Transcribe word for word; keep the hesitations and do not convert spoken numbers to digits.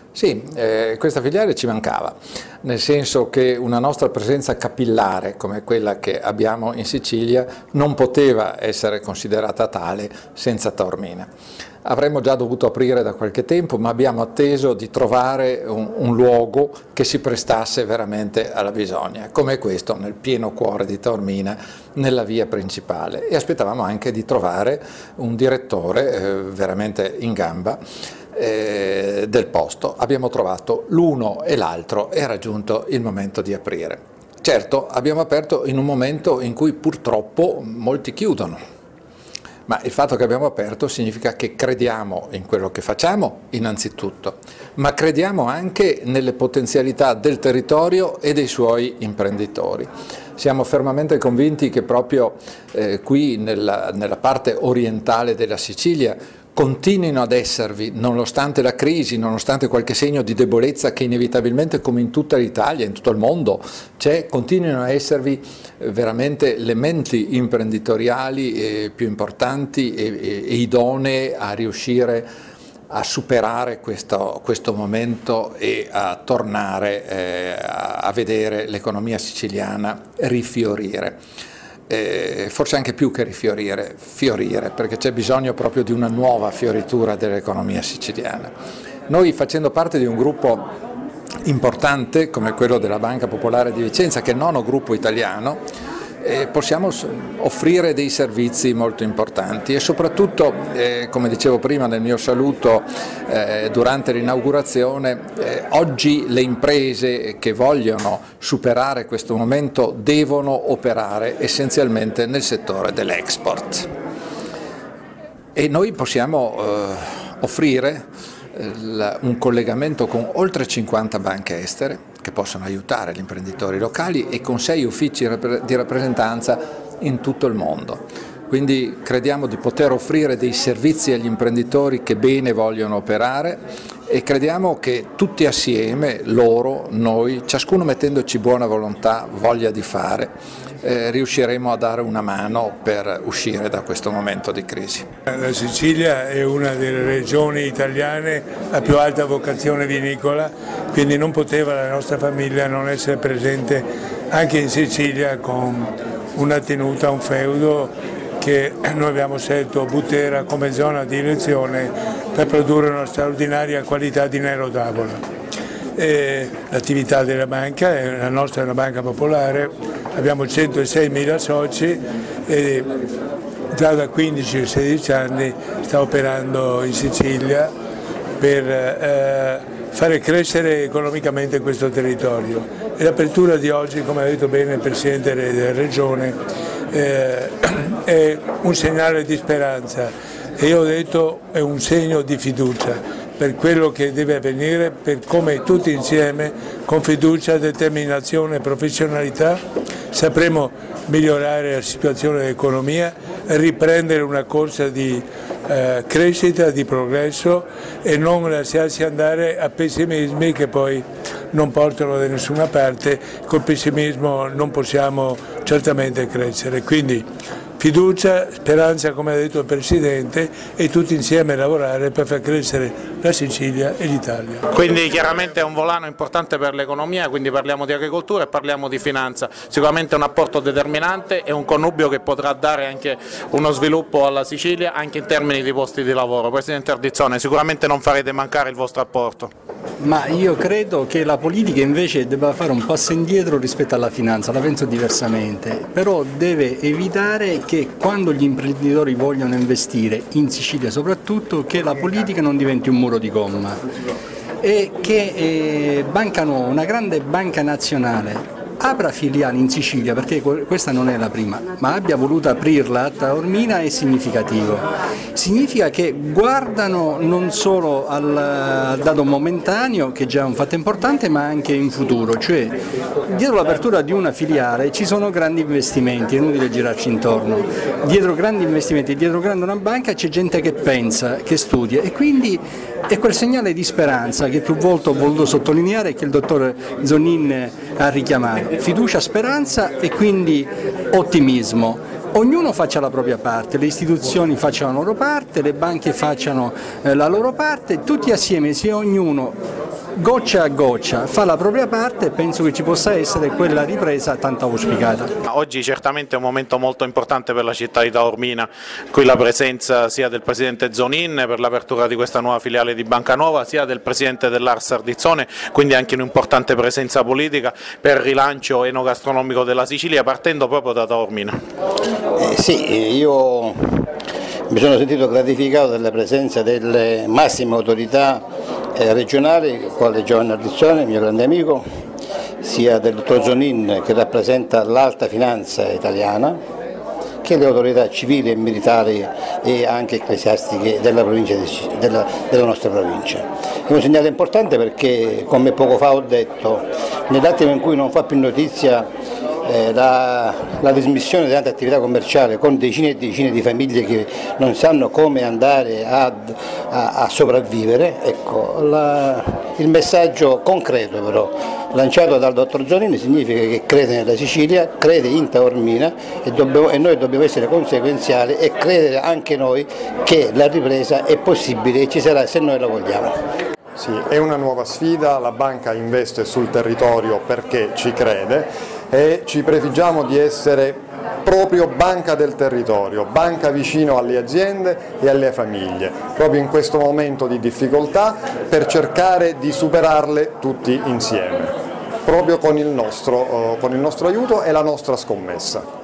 Sì, eh, questa filiale ci mancava, nel senso che una nostra presenza capillare come quella che abbiamo in Sicilia non poteva essere considerata tale senza Taormina. Avremmo già dovuto aprire da qualche tempo, ma abbiamo atteso di trovare un, un luogo che si prestasse veramente alla bisogna, come questo nel pieno cuore di Taormina, nella via principale, e aspettavamo anche di trovare un direttore eh, veramente in gamba eh, del posto. Abbiamo trovato l'uno e l'altro, era giunto il momento di aprire. Certo, abbiamo aperto in un momento in cui purtroppo molti chiudono. Ma il fatto che abbiamo aperto significa che crediamo in quello che facciamo innanzitutto, ma crediamo anche nelle potenzialità del territorio e dei suoi imprenditori. Siamo fermamente convinti che proprio eh, qui nella, nella parte orientale della Sicilia continuino ad esservi, nonostante la crisi, nonostante qualche segno di debolezza che inevitabilmente, come in tutta l'Italia, in tutto il mondo, c'è, continuino a esservi veramente le menti imprenditoriali eh, più importanti e, e, e idonee a riuscire a superare questo, questo momento e a tornare eh, a vedere l'economia siciliana rifiorire. Eh, forse anche più che rifiorire, fiorire, perché c'è bisogno proprio di una nuova fioritura dell'economia siciliana. Noi, facendo parte di un gruppo importante come quello della Banca Popolare di Vicenza, che è il nono gruppo italiano, eh, possiamo offrire dei servizi molto importanti e soprattutto, eh, come dicevo prima nel mio saluto eh, durante l'inaugurazione, eh, oggi le imprese che vogliono superare questo momento devono operare essenzialmente nel settore dell'export e noi possiamo eh, offrire eh, un collegamento con oltre cinquanta banche estere che possono aiutare gli imprenditori locali e con sei uffici di rappresentanza in tutto il mondo. Quindi crediamo di poter offrire dei servizi agli imprenditori che bene vogliono operare e crediamo che tutti assieme, loro, noi, ciascuno mettendoci buona volontà, voglia di fare, eh, riusciremo a dare una mano per uscire da questo momento di crisi. La Sicilia è una delle regioni italiane a più alta vocazione vinicola, quindi non poteva la nostra famiglia non essere presente anche in Sicilia con una tenuta, un feudo che noi abbiamo scelto Butera come zona di elezione per produrre una straordinaria qualità di Nero d'Avola. L'attività della banca, la nostra è una banca popolare, abbiamo centoseimila soci e già da quindici sedici anni sta operando in Sicilia per eh, fare crescere economicamente questo territorio. E l'apertura di oggi, come ha detto bene il Presidente della Regione, Eh, è un segnale di speranza e io ho detto è un segno di fiducia per quello che deve avvenire, per come tutti insieme con fiducia, determinazione e professionalità sapremo migliorare la situazione dell'economia, riprendere una corsa di eh, crescita, di progresso e non lasciarsi andare a pessimismi che poi non portano da nessuna parte. Col pessimismo non possiamo certamente crescere, quindi fiducia, speranza come ha detto il Presidente e tutti insieme lavorare per far crescere la Sicilia e l'Italia. Quindi chiaramente è un volano importante per l'economia, quindi parliamo di agricoltura e parliamo di finanza, sicuramente un apporto determinante e un connubio che potrà dare anche uno sviluppo alla Sicilia anche in termini di posti di lavoro. Presidente Ardizzone, sicuramente non farete mancare il vostro apporto. Ma io credo che la politica invece debba fare un passo indietro rispetto alla finanza, la penso diversamente, però deve evitare che quando gli imprenditori vogliono investire, in Sicilia soprattutto, che la politica non diventi un muro di gomma e che eh, Banca Nuova, una grande banca nazionale, apra filiali in Sicilia, perché questa non è la prima, ma abbia voluto aprirla a Taormina è significativo. Significa che guardano non solo al, al dato momentaneo, che già è un fatto importante, ma anche in futuro, cioè dietro l'apertura di una filiale ci sono grandi investimenti, è inutile girarci intorno, dietro grandi investimenti, dietro grande una banca c'è gente che pensa, che studia e quindi è quel segnale di speranza che più volte ho voluto sottolineare e che il dottor Zonin ha richiamato. Fiducia, speranza e quindi ottimismo. Ognuno faccia la propria parte, le istituzioni facciano la loro parte, le banche facciano la loro parte, tutti assieme, se ognuno goccia a goccia fa la propria parte e penso che ci possa essere quella ripresa tanto auspicata. Oggi certamente è un momento molto importante per la città di Taormina, qui la presenza sia del Presidente Zonin per l'apertura di questa nuova filiale di Banca Nuova, sia del Presidente dell'Ars Ardizzone, quindi anche un'importante presenza politica per il rilancio enogastronomico della Sicilia, partendo proprio da Taormina. Eh sì, io mi sono sentito gratificato dalla presenza delle massime autorità eh, regionali, quale Giovanni Ardizzone, mio grande amico, sia del dottor Zonin che rappresenta l'alta finanza italiana, che le autorità civili e militari e anche ecclesiastiche della, provincia di, della, della nostra provincia. È un segnale importante perché, come poco fa ho detto, nell'attimo in cui non fa più notizia eh, la, la dismissione di tante attività commerciali con decine e decine di famiglie che non sanno come andare a, a, a sopravvivere, ecco, la, il messaggio concreto però lanciato dal dottor Zonin significa che crede nella Sicilia, crede in Taormina e, dobbiamo, e noi dobbiamo essere conseguenziali e credere anche noi che la ripresa è possibile e ci sarà se noi la vogliamo. Sì, è una nuova sfida, la banca investe sul territorio perché ci crede e ci prefiggiamo di essere proprio banca del territorio, banca vicino alle aziende e alle famiglie, proprio in questo momento di difficoltà per cercare di superarle tutti insieme, proprio con il nostro, con il nostro aiuto e la nostra scommessa.